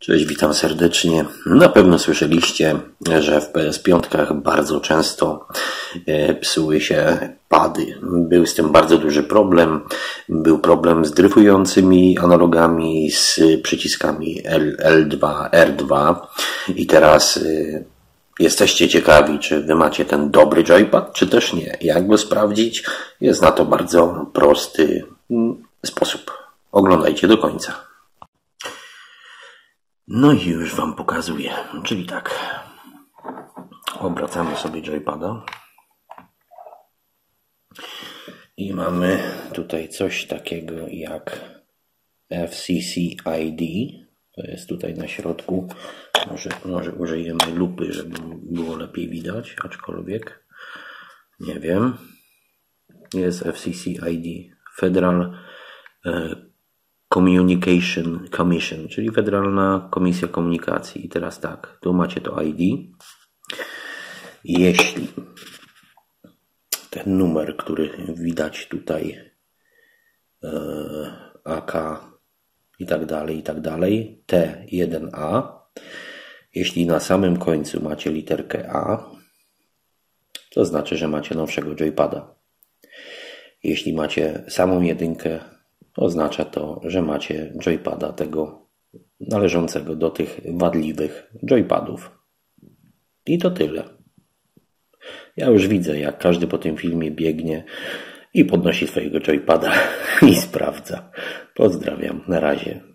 Cześć, witam serdecznie. Na pewno słyszeliście, że w PS5 bardzo często psuły się pady. Był z tym bardzo duży problem. Był problem z dryfującymi analogami, z przyciskami L2, R2 i teraz jesteście ciekawi, czy wy macie ten dobry joypad, czy też nie. Jak go sprawdzić? Jest na to bardzo prosty sposób. Oglądajcie do końca. No i już wam pokazuję. Czyli tak. Obracamy sobie joypada. I mamy tutaj coś takiego jak FCC ID. To jest tutaj na środku. Może użyjemy lupy, żeby było lepiej widać, aczkolwiek nie wiem. Jest FCC ID. Federal Communication Commission, czyli Federalna Komisja Komunikacji. I teraz tak, tu macie to ID. Jeśli ten numer, który widać tutaj, AK i tak dalej, T1A, jeśli na samym końcu macie literkę A, to znaczy, że macie nowszego joypada. Jeśli macie samą jedynkę, oznacza to, że macie joypada tego należącego do tych wadliwych joypadów. I to tyle. Ja już widzę, jak każdy po tym filmie biegnie i podnosi swojego joypada i sprawdza. Pozdrawiam. Na razie.